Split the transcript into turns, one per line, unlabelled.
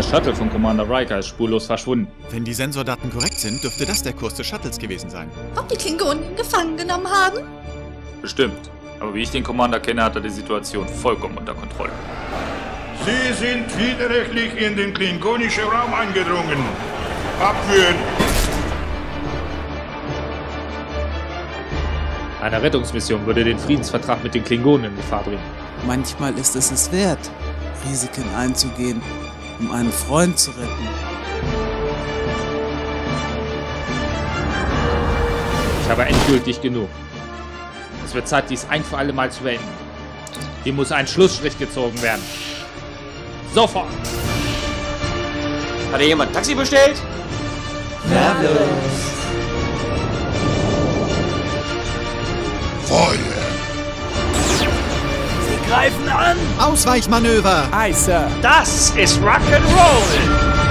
Das Shuttle von Commander Riker ist spurlos verschwunden.
Wenn die Sensordaten korrekt sind, dürfte das der Kurs des Shuttles gewesen sein.
Ob die Klingonen ihn gefangen genommen haben?
Bestimmt. Aber wie ich den Commander kenne, hat er die Situation vollkommen unter Kontrolle.
Sie sind widerrechtlich in den klingonischen Raum eingedrungen. Abführen!
Eine Rettungsmission würde den Friedensvertrag mit den Klingonen in Gefahr bringen.
Manchmal ist es wert, Risiken einzugehen, um einen Freund zu retten.
Ich habe endgültig genug. Es wird Zeit, dies ein für alle Mal zu beenden. Hier muss ein Schlussstrich gezogen werden. Sofort!
Hat jemand ein Taxi bestellt?
Feuer!
Sie greifen an!
Ausweichmanöver!
Das ist Rock'n'Roll!